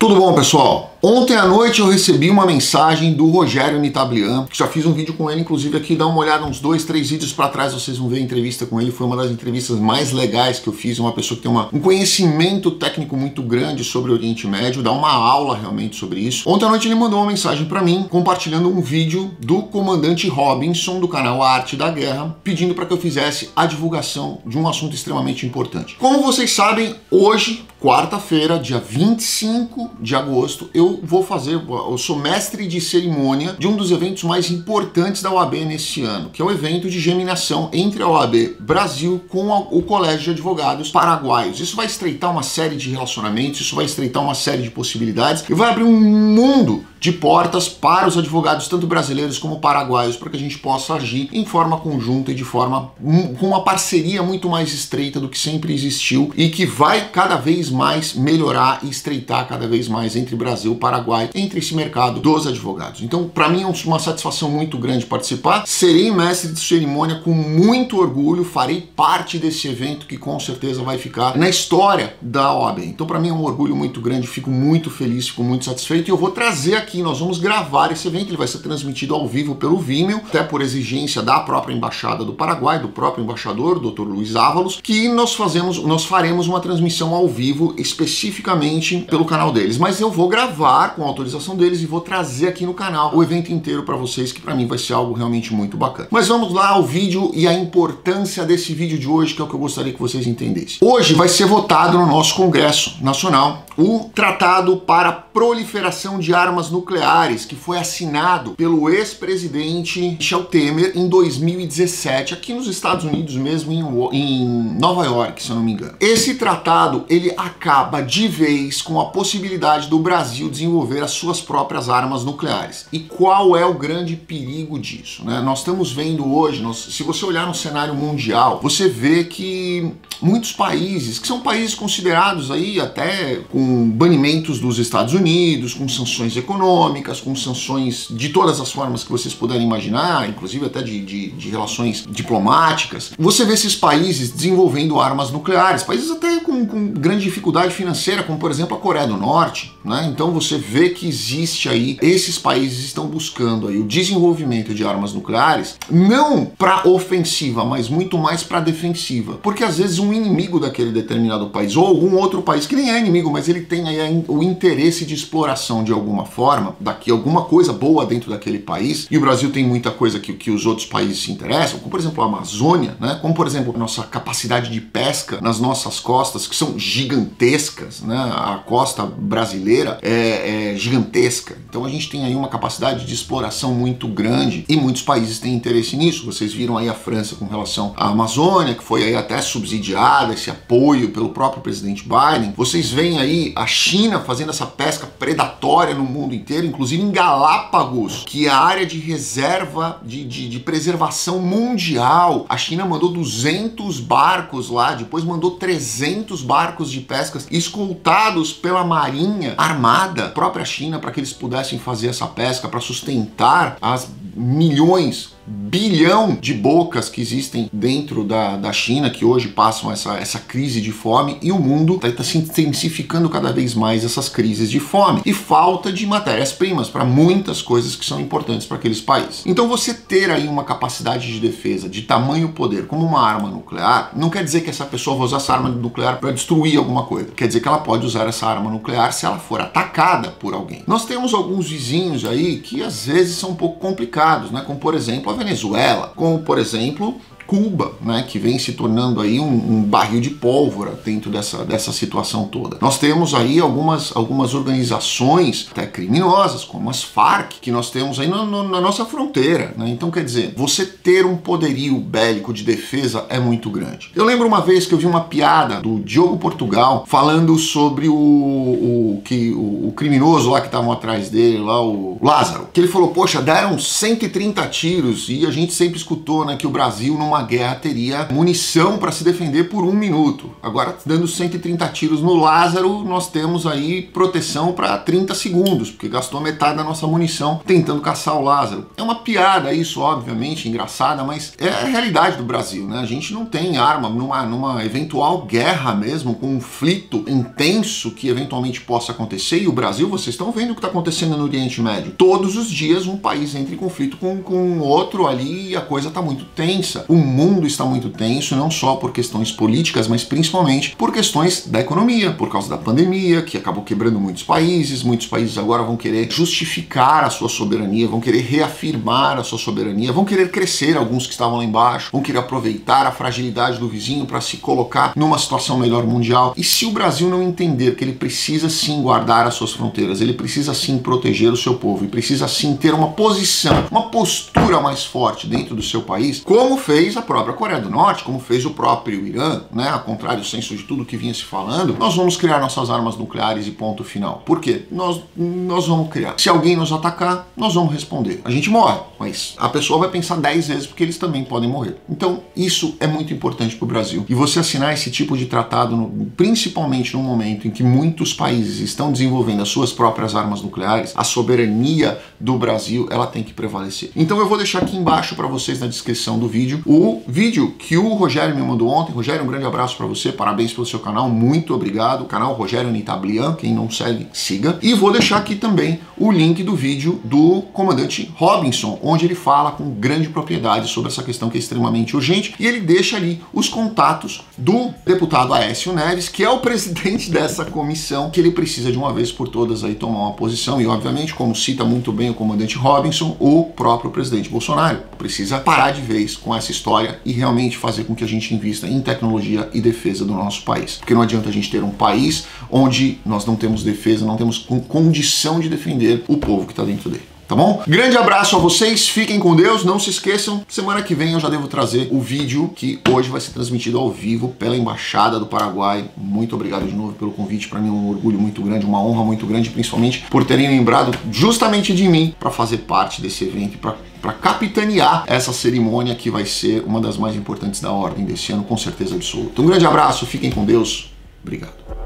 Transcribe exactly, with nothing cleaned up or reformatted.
Tudo bom, pessoal? Ontem à noite eu recebi uma mensagem do Rogério Nitablian, que já fiz um vídeo com ele, inclusive aqui, dá uma olhada uns dois, três vídeos para trás, vocês vão ver a entrevista com ele. Foi uma das entrevistas mais legais que eu fiz, uma pessoa que tem uma, um conhecimento técnico muito grande sobre o Oriente Médio, dá uma aula realmente sobre isso. Ontem à noite ele mandou uma mensagem para mim, compartilhando um vídeo do comandante Robinson, do canal A Arte da Guerra, pedindo para que eu fizesse a divulgação de um assunto extremamente importante. Como vocês sabem, hoje, quarta-feira, dia vinte e cinco de agosto, eu vou fazer, eu sou mestre de cerimônia de um dos eventos mais importantes da O A B nesse ano, que é o evento de geminação entre a O A B Brasil com o Colégio de Advogados Paraguaios. Isso vai estreitar uma série de relacionamentos, isso vai estreitar uma série de possibilidades e vai abrir um mundo de portas para os advogados, tanto brasileiros como paraguaios, para que a gente possa agir em forma conjunta e de forma com uma parceria muito mais estreita do que sempre existiu e que vai cada vez mais melhorar e estreitar cada vez mais entre Brasil e Paraguai, entre esse mercado dos advogados. Então, para mim é uma satisfação muito grande participar. Serei mestre de cerimônia com muito orgulho, farei parte desse evento que com certeza vai ficar na história da O A B. Então, para mim é um orgulho muito grande, fico muito feliz, fico muito satisfeito e eu vou trazer aqui Aqui nós vamos gravar esse evento, ele vai ser transmitido ao vivo pelo Vimeo, até por exigência da própria Embaixada do Paraguai, do próprio embaixador, doutor Luiz Ávalos, que nós fazemos, nós faremos uma transmissão ao vivo especificamente pelo canal deles. Mas eu vou gravar com a autorização deles e vou trazer aqui no canal o evento inteiro para vocês, que para mim vai ser algo realmente muito bacana. Mas vamos lá ao vídeo e a importância desse vídeo de hoje, que é o que eu gostaria que vocês entendessem. Hoje vai ser votado no nosso Congresso Nacional o Tratado para a Proliferação de Armas Nucleares, que foi assinado pelo ex-presidente Michel Temer em dois mil e dezessete, aqui nos Estados Unidos mesmo, em, em Nova York, se eu não me engano. Esse tratado, ele acaba de vez com a possibilidade do Brasil desenvolver as suas próprias armas nucleares. E qual é o grande perigo disso, né? Nós estamos vendo hoje, nós, se você olhar no cenário mundial, você vê que muitos países, que são países considerados aí até com banimentos dos Estados Unidos, com sanções econômicas, com sanções de todas as formas que vocês puderem imaginar, inclusive até de, de, de relações diplomáticas. Você vê esses países desenvolvendo armas nucleares, países até com, com grande dificuldade financeira, como por exemplo a Coreia do Norte, né? Então você vê que existe aí, esses países estão buscando aí o desenvolvimento de armas nucleares, não para ofensiva, mas muito mais para defensiva, porque às vezes um inimigo daquele determinado país, ou algum outro país que nem é inimigo, mas ele tem aí o interesse de exploração de alguma forma, daqui alguma coisa boa dentro daquele país, e o Brasil tem muita coisa que, que os outros países se interessam, como por exemplo a Amazônia, né? Como por exemplo a nossa capacidade de pesca nas nossas costas, que são gigantescas, né? A costa brasileira é, é gigantesca, então a gente tem aí uma capacidade de exploração muito grande e muitos países têm interesse nisso. Vocês viram aí a França com relação à Amazônia, que foi aí até subsidiada, esse apoio pelo próprio presidente Biden. Vocês veem aí a China fazendo essa pesca predatória no mundo inteiro, inclusive em Galápagos, que é a área de reserva de, de, de preservação mundial. A China mandou duzentos barcos lá, depois mandou trezentos barcos de pesca escoltados pela Marinha Armada, a própria China, para que eles pudessem fazer essa pesca, para sustentar as milhões, bilhão de bocas que existem dentro da, da China, que hoje passam essa, essa crise de fome, e o mundo está tá se intensificando cada vez mais essas crises de fome e falta de matérias-primas para muitas coisas que são importantes para aqueles países. Então você ter aí uma capacidade de defesa de tamanho poder como uma arma nuclear, não quer dizer que essa pessoa vai usar essa arma nuclear para destruir alguma coisa, quer dizer que ela pode usar essa arma nuclear se ela for atacada por alguém. Nós temos alguns vizinhos aí que às vezes são um pouco complicados, né? Como por exemplo a Venezuela, como por exemplo Cuba, né, que vem se tornando aí um, um barril de pólvora dentro dessa, dessa situação toda. Nós temos aí algumas, algumas organizações até criminosas, como as Farc, que nós temos aí no, no, na nossa fronteira, né? Então, quer dizer, você ter um poderio bélico de defesa é muito grande. Eu lembro uma vez que eu vi uma piada do Diogo Portugal falando sobre o, o, que, o, o criminoso lá que estavam atrás dele, lá o Lázaro, que ele falou, poxa, deram cento e trinta tiros e a gente sempre escutou, né, que o Brasil não numa guerra teria munição para se defender por um minuto. Agora, dando cento e trinta tiros no Lázaro, nós temos aí proteção para trinta segundos, porque gastou metade da nossa munição tentando caçar o Lázaro. É uma piada isso, obviamente, engraçada, mas é a realidade do Brasil, né? A gente não tem arma numa, numa eventual guerra mesmo, conflito intenso que eventualmente possa acontecer. E o Brasil, vocês estão vendo o que está acontecendo no Oriente Médio. Todos os dias um país entra em conflito com, com outro ali e a coisa está muito tensa. O mundo está muito tenso, não só por questões políticas, mas principalmente por questões da economia, por causa da pandemia, que acabou quebrando muitos países. Muitos países agora vão querer justificar a sua soberania, vão querer reafirmar a sua soberania, vão querer crescer, alguns que estavam lá embaixo, vão querer aproveitar a fragilidade do vizinho para se colocar numa situação melhor mundial. E se o Brasil não entender que ele precisa sim guardar as suas fronteiras, ele precisa sim proteger o seu povo e precisa sim ter uma posição, uma postura mais forte dentro do seu país, como fez a própria Coreia do Norte, como fez o próprio Irã, né, ao contrário do senso de tudo que vinha se falando, nós vamos criar nossas armas nucleares e ponto final. Por quê? Nós, nós vamos criar. Se alguém nos atacar, nós vamos responder. A gente morre, mas a pessoa vai pensar dez vezes porque eles também podem morrer. Então, isso é muito importante para o Brasil. E você assinar esse tipo de tratado, no, principalmente no momento em que muitos países estão desenvolvendo as suas próprias armas nucleares, a soberania do Brasil, ela tem que prevalecer. Então eu vou deixar aqui embaixo para vocês na descrição do vídeo o vídeo que o Rogério me mandou ontem. Rogério, um grande abraço para você, parabéns pelo seu canal, muito obrigado. O canal Rogério Nitablian, quem não segue, siga. E vou deixar aqui também o link do vídeo do comandante Robinson, onde ele fala com grande propriedade sobre essa questão que é extremamente urgente, e ele deixa ali os contatos do deputado Aécio Neves, que é o presidente dessa comissão, que ele precisa de uma vez por todas aí tomar uma posição, e obviamente, como cita muito bem o comandante Robinson, o próprio presidente Bolsonaro precisa parar de vez com essa história e realmente fazer com que a gente invista em tecnologia e defesa do nosso país. Porque não adianta a gente ter um país onde nós não temos defesa, não temos condição de defender o povo que está dentro dele. Tá bom? Grande abraço a vocês, fiquem com Deus, não se esqueçam, semana que vem eu já devo trazer o vídeo que hoje vai ser transmitido ao vivo pela Embaixada do Paraguai. Muito obrigado de novo pelo convite, para mim é um orgulho muito grande, uma honra muito grande, principalmente por terem lembrado justamente de mim para fazer parte desse evento, para para capitanear essa cerimônia que vai ser uma das mais importantes da ordem desse ano, com certeza absoluta. Um grande abraço, fiquem com Deus, obrigado.